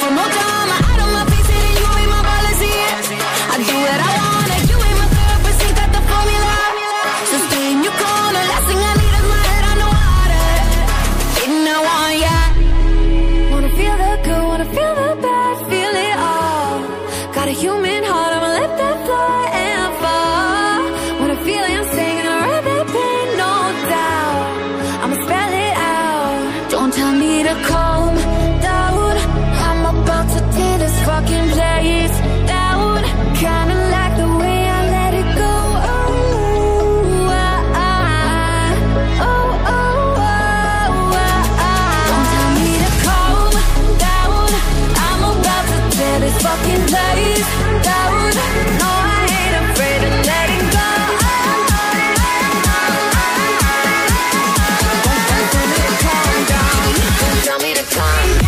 for more drama. Out of my face, it ain't you ain't my policy. I do what I want, like you ain't my therapist, ain't got the formula. So stay in your corner, last thing I need is my head on the water. Didn't I want ya? Wanna feel the good, wanna feel the bad, feel it all. Got a human heart, I'ma let that fly and fall. Wanna feel it, I'm singing, I'll write that pain, no doubt. I'ma spell it out. Don't tell me to calm down, I'm about to tear this fucking place down. Kinda like the way I let it go. Oh, don't tell me to calm down, I'm about to tear this fucking place down. No, I ain't afraid of letting go. Don't tell me to calm down.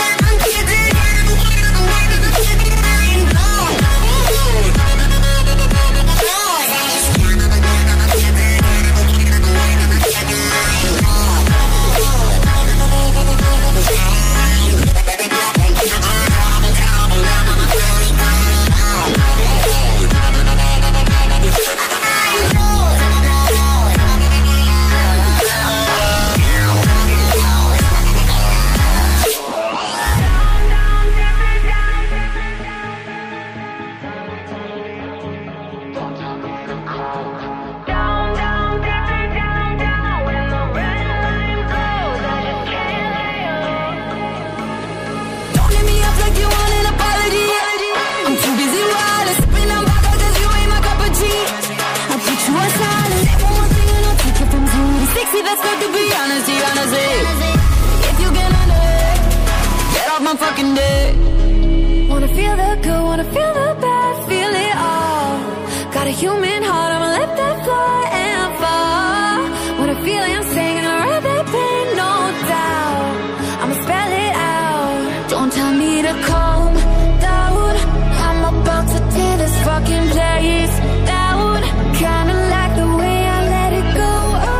Let's go to be honest, if you can handle it, get off my fucking dick. Wanna feel the good, wanna feel the bad, feel it all. Got a human heart, I'ma let that fly and fall. Wanna feel it, I'm singing, I'll write that pain, no doubt. I'ma spell it out. Don't tell me to calm down, I'm about to tear this fucking place down. Kinda like the way I let it go.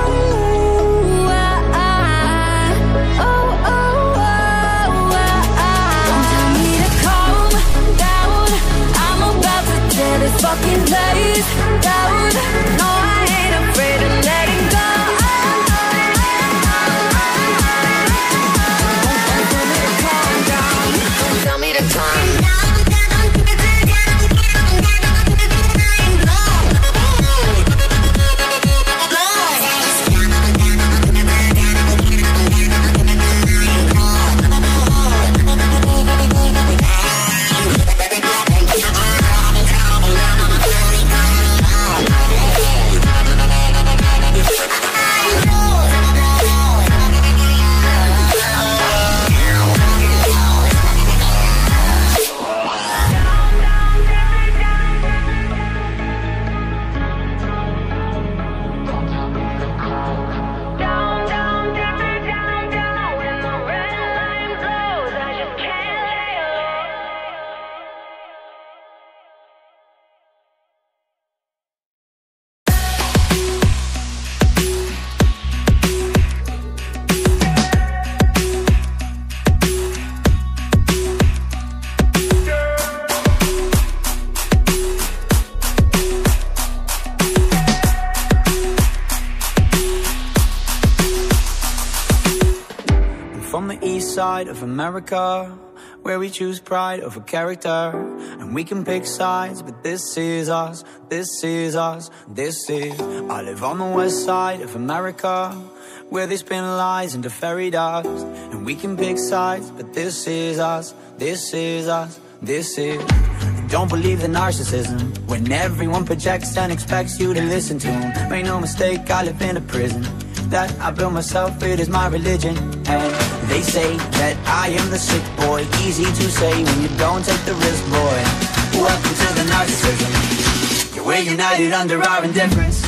This fucking place down. No, I ain't afraid of letting go. Don't tell me to calm down. Side of America, where we choose pride over character, and we can pick sides, but this is us, this is us, this is. I live on the west side of America, where they spin lies into fairy dust, and we can pick sides, but this is us, this is us, this is. Don't believe the narcissism, when everyone projects and expects you to listen to them. Make no mistake, I live in a prison that I built myself, it is my religion. And they say that I am the sick boy, easy to say when you don't take the risk, boy. Welcome to the narcissism, yeah, we're united under our indifference.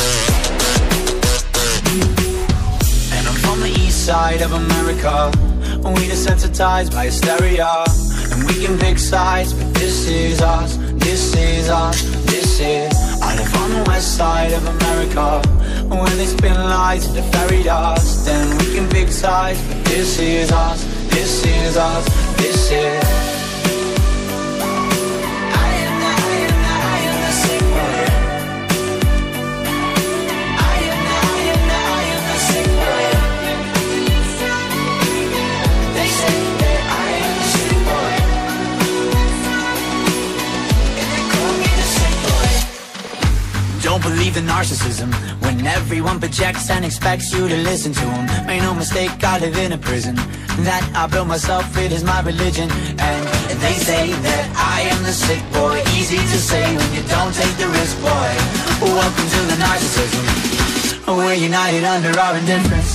Of America, and we desensitized by hysteria. And we can pick sides, but this is us, this is us, this is. I live on the west side of America. When they spin lights to fairy dust, then we can pick sides, but this is us, this is us, this is. Don't believe in narcissism when everyone projects and expects you to listen to them. Make no mistake, I live in a prison that I built myself, it is my religion. And they say that I am the sick boy. Easy to say when you don't take the risk, boy. Welcome to the narcissism. We're united under our indifference.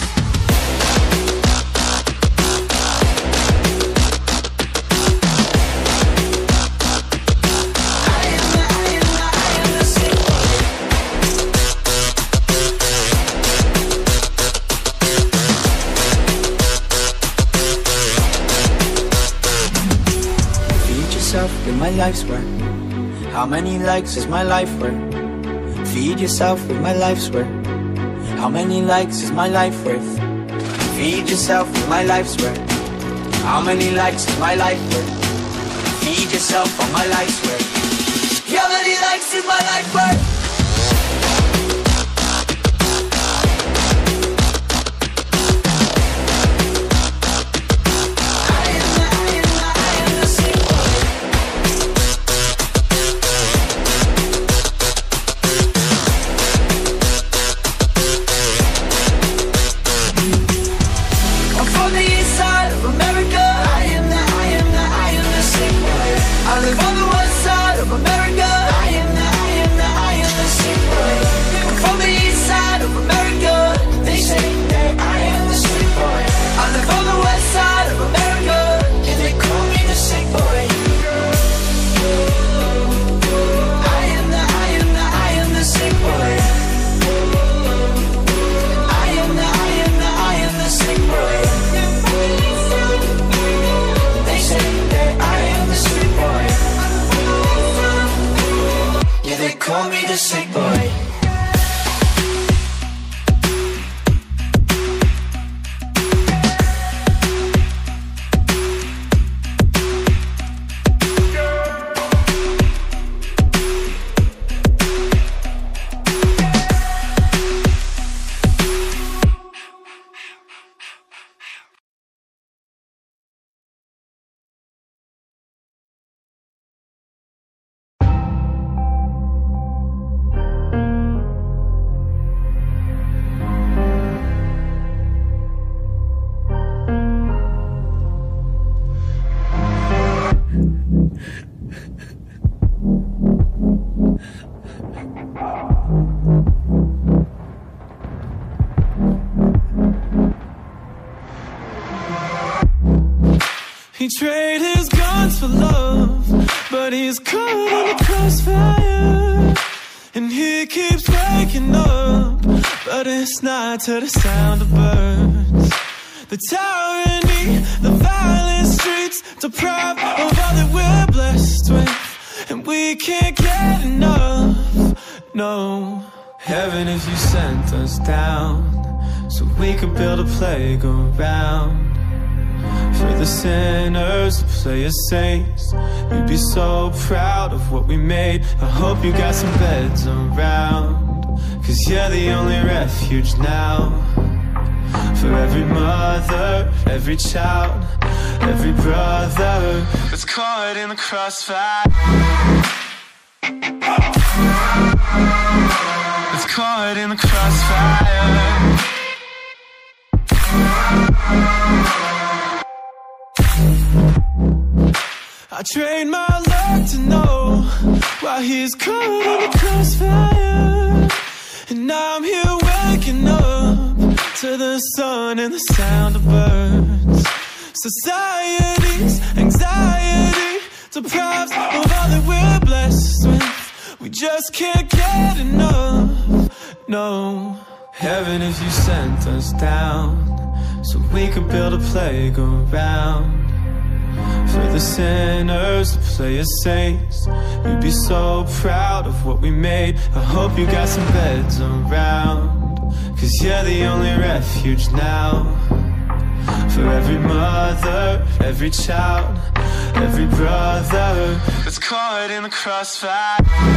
With my life's work. How many likes is my life worth? Feed yourself with my life's work. How many likes is my life worth? Feed yourself with my life's work. How many likes is my life worth? Feed yourself on my life's work. How many likes is my life worth? Call me the sick boy. He traded his guns for love, but he's caught in the crossfire. And he keeps waking up, but it's not to the sound of birds. The tyranny, the violent streets, deprived of all that we're blessed with, and we can't get enough, no. Heaven, if you sent us down, so we could build a playground for the sinners to play as saints. You'd be so proud of what we made. I hope you got some beds around, 'cause you're the only refuge now. For every mother, every child, every brother that's caught in the crossfire, that's caught in the crossfire. I trained my luck to know why he's caught in the crossfire. And now I'm here waking up to the sun and the sound of birds. Society's anxiety deprives of all that we're blessed with. We just can't get enough, no. Heaven, if you sent us down, so we could build a playground for the sinners to play as saints. You'd be so proud of what we made. I hope you got some beds around, 'cause you're the only refuge now. For every mother, every child, every brother that's caught in the crossfire,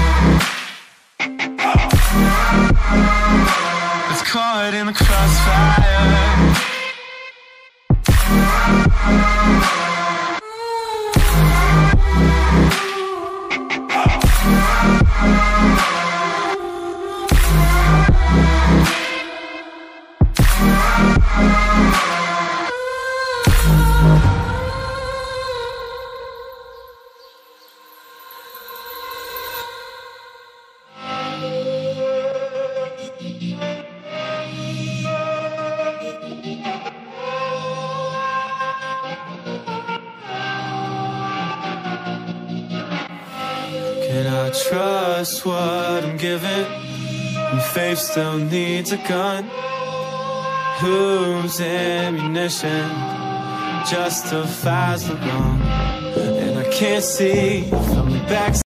that's caught in the crossfire. Can I trust what I'm given when faith still needs a gun? Whose ammunition justifies the wrong? And I can't see from the back